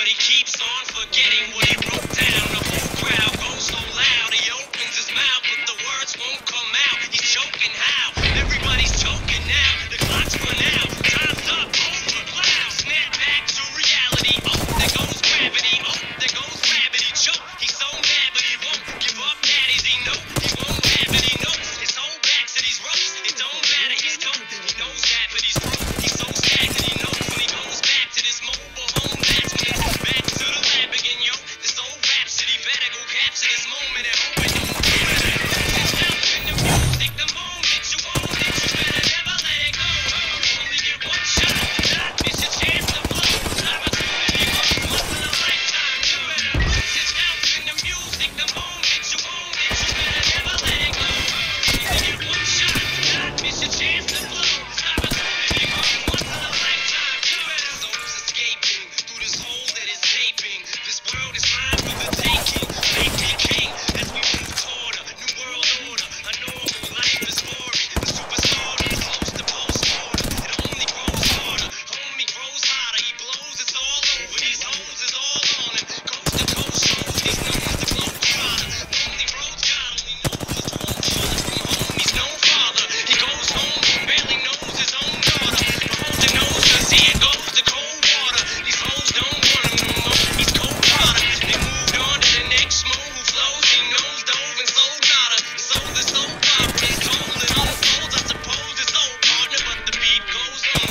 but he keeps on forgetting what he wrote down. The whole crowd goes so loud, he opens his mouth, but the words won't come out. He's choking how? Everybody's choking now. The clock's run out. Time's up. Over. Loud. Snap back to reality. Oh, there goes gravity. Oh, there goes gravity. Choke. He's so mad, but he won't give up. Daddies, he know he won't have it. He knows his whole back to these ropes. It don't matter. He's dope. He knows that, but he's broke. He's so stacked that he knows when he goes back to this mobile home. That's when it's back to the lab again, yo. This old rhapsody better go capture this moment and hope it don't in the music, the moment you own it, you better never let it go. Only get one shot, not miss your chance to blow. Opportunity comes once in a lifetime. You better lose yourself in the music, the moment you own it, you better never let it go. Only get one shot, not miss your chance to blow. Opportunity comes once in a lifetime. You better souls escaping through this hole that is gaping. This world is mine for the taking. Make me king as we move toward a new world order. A normal life is boring. The superstar is close to post-mortem. It only grows harder. Homie grows hotter. He blows. It's all over. These hoes is all on him. Coast to coast shows. He's known to blow harder. Lonely roads God only knows his own father. From home he's no father. He goes home, barely knows his own daughter. Behold the nose, cause here goes the cold water. These hoes don't want him no more. He's cold water. They moved on to the next smooth flows. He knows dove and sold nada. Sold the soul opera. He's told it unfolds. I suppose it's old partner, but the beat goes on.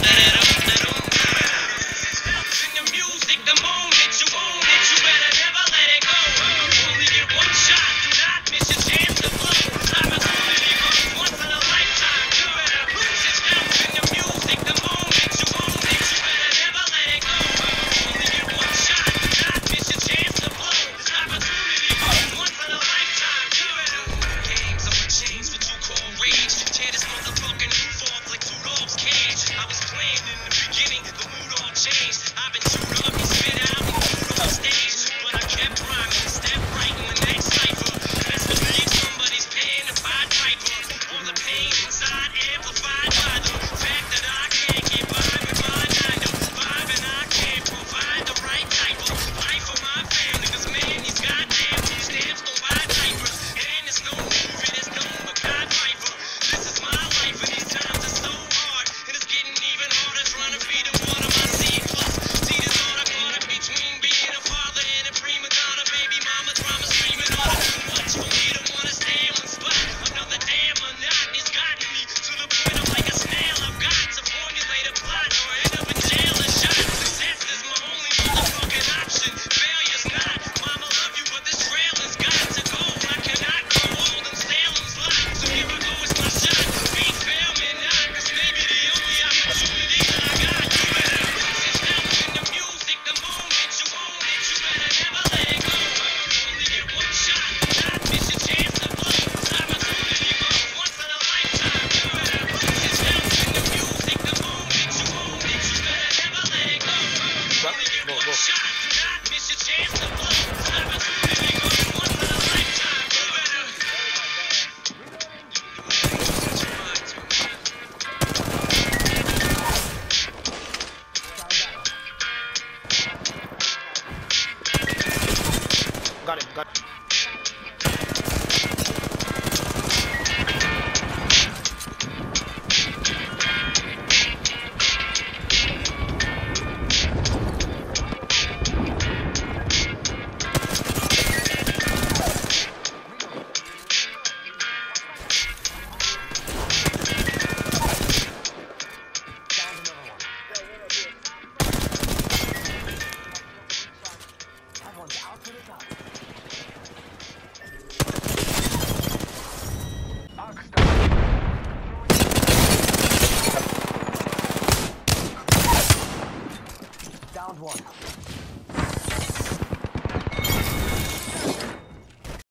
In the music, the moment you own it, you better never let it go. Only get one shot. Do not miss your chance to blow. Opportunity comes once in a lifetime. You better lose yourself in the music, the moment you own it, you better never let it go. Only get one shot. Do not miss your chance to blow. Opportunity comes once in a lifetime. You better games of a change, what you call rage. Tear this motherfucking roof off like two dogs' cage. I was playing in the beginning, the mood all changed. I've been chewed up and spit out and moved on stage, but I kept rhyming, step right in the next cipher. Best believe somebody's paying to buy diaper. All the pain inside amplified by the fact that I can't get by with my 9 to 5, and I can't provide the right type of life for my family. Cause man, these goddamn food stamps don't buy diapers, and it's no movie that's known but God Piper. This is my life, and these times are so hard, and it's getting even harder trying to feed and water my seed. Plus, see this all I caught up between being a father and a prima donna. Baby mama drama screaming on it. Too much for me to wanna stay in one spot. Another damn monotony's gotten me to the point I'm like a snail. I've got to formulate a plot or end up in jail and shot. Success is my only motherfucking option. Failure's not. Mama love you, but this trail has got to go. I cannot grow old and Salem's lot. So here I go, it's my shot. Be fair, man, not. Cause maybe the only opportunity that I got. You better lose yourself in the music, the moment you own it, you better never let it go. Only get one shot, not miss your chance to blow. Opportunity comes once in a lifetime. You better lose yourself in the music, the moment you own it, you better never let it go. Only get one shot, not miss your chance to blow. Opportunity comes once in a lifetime. You better. Got him, got him. Downed one.